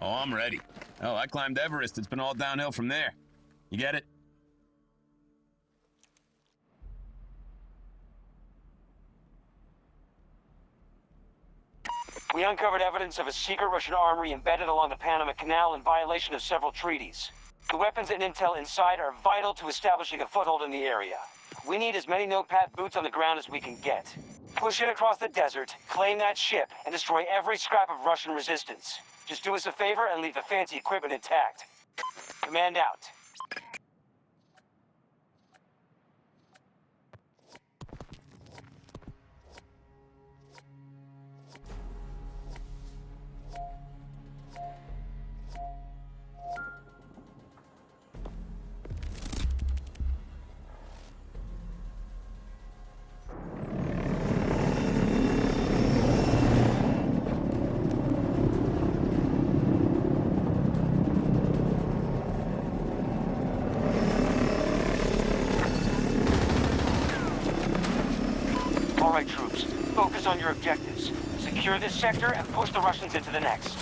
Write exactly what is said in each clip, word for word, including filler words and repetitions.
Oh, I'm ready. Oh, I climbed Everest. It's been all downhill from there. You get it? We uncovered evidence of a secret Russian armory embedded along the Panama Canal in violation of several treaties. The weapons and intel inside are vital to establishing a foothold in the area. We need as many no-pat boots on the ground as we can get. Push it across the desert, claim that ship, and destroy every scrap of Russian resistance. Just do us a favor and leave the fancy equipment intact. Command out. All right, troops. Focus on your objectives. Secure this sector and push the Russians into the next.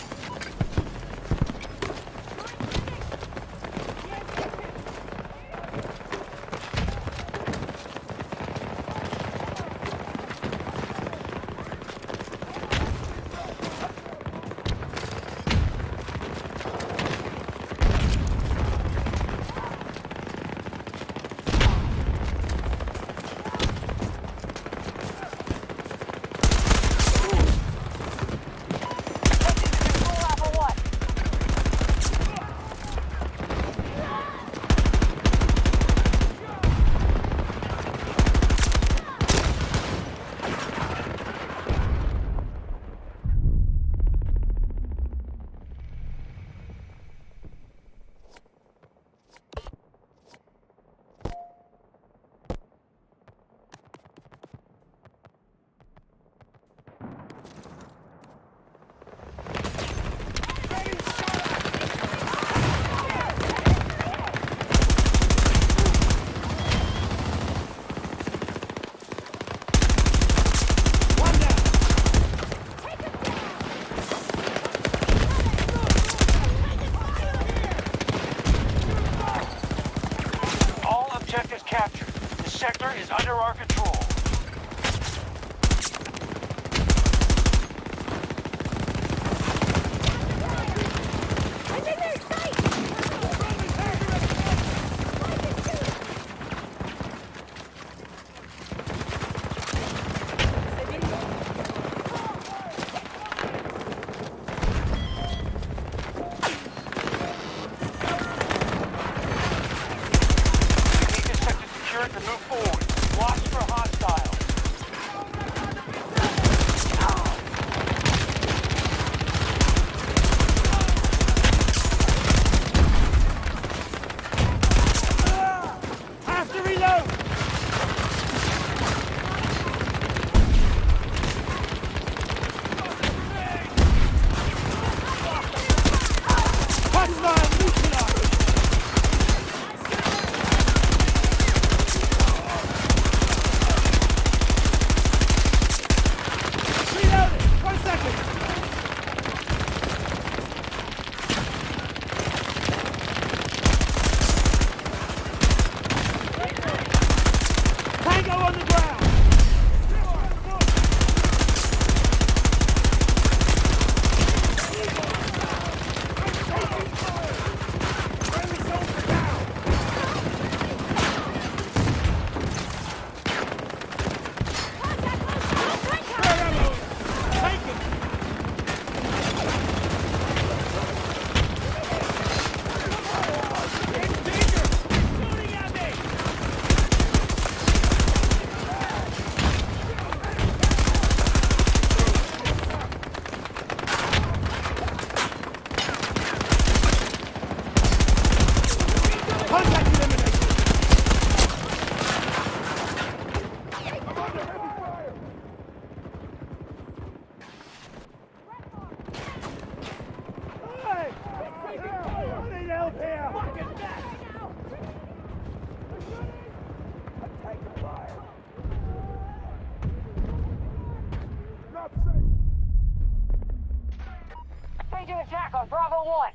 on Bravo one.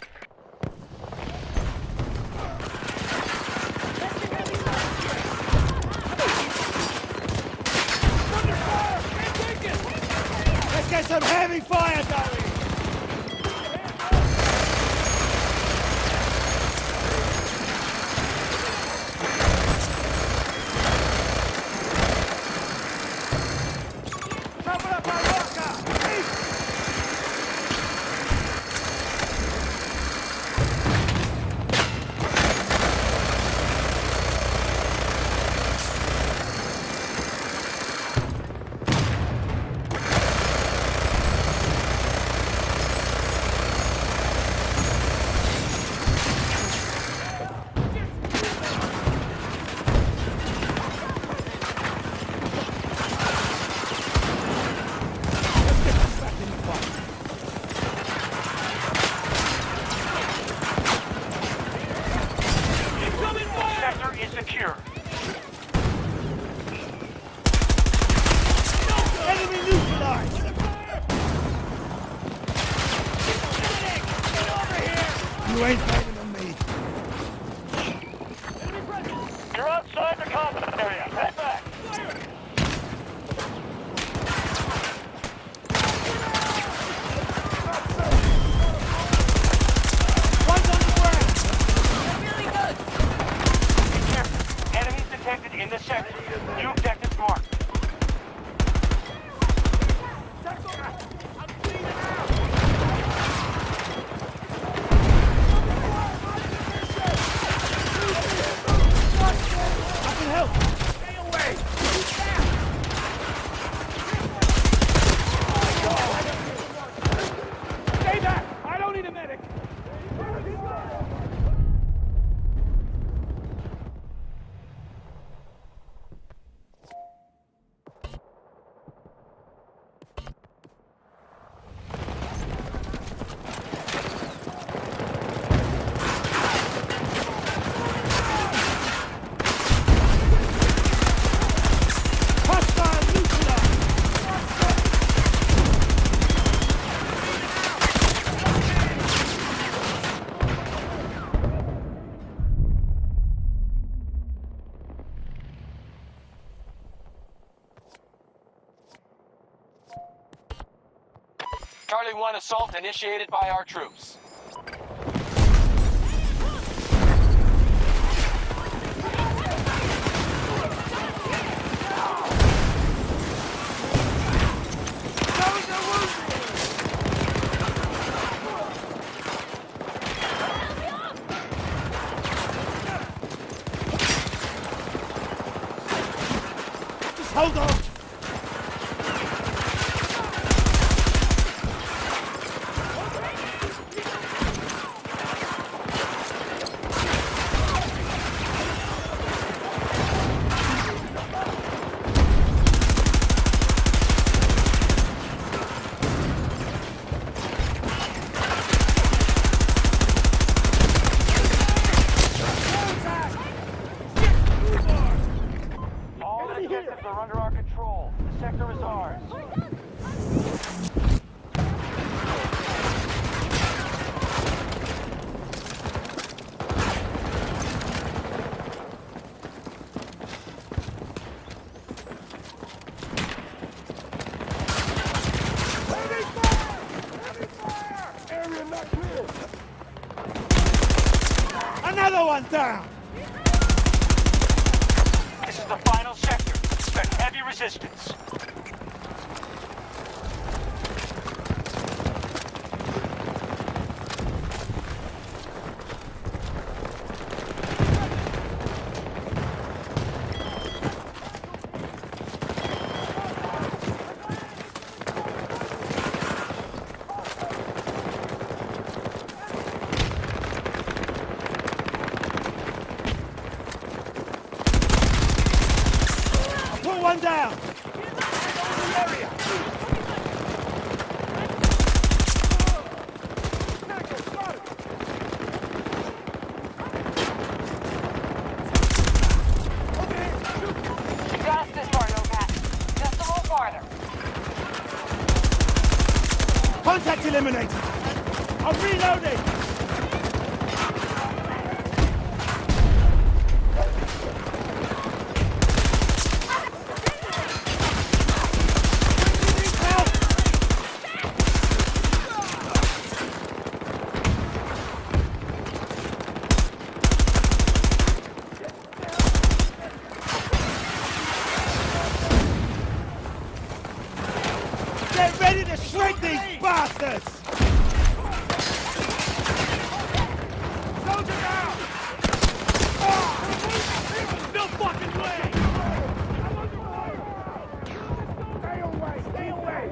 Let's get some heavy fire going! You ain't fighting on me. You're outside the combat area. Head back. One's on the ground. Really good. Be careful. Enemies detected in this sector. New objectives marked. Charlie one assault initiated by our troops. Just hold on. Are under our control. The sector is ours. Area not clear. Another one down. This is the final sector. Expect heavy resistance. Put one down. Got us this far, Nomad. Just a little farther. Contact eliminated. I'm reloading! Get ready to shrink these bastards! Soldier down! No fucking way! Stay away! Stay away!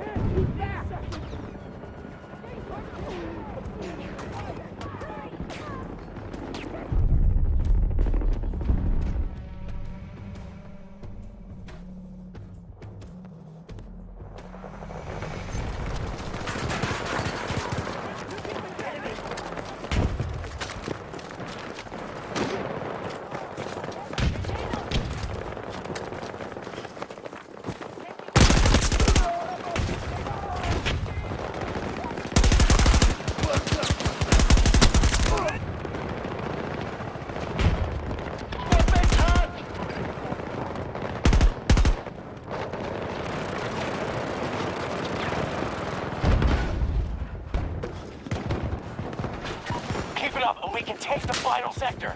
Keep it up, and we can take the final sector.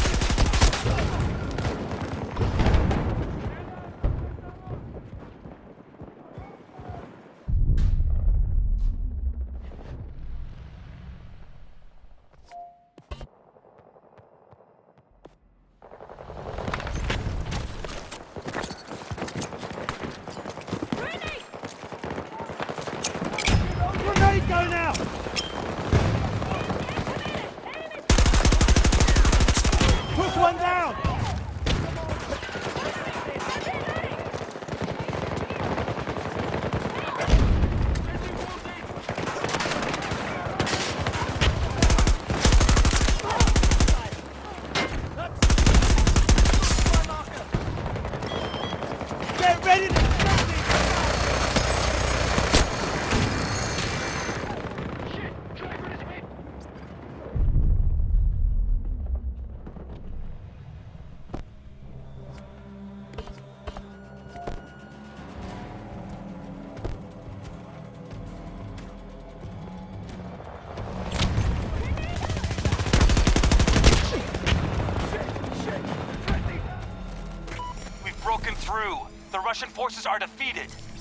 Grenade going out! Push one down! Get ready to shrink these! We've broken through. The Russian forces are defeated.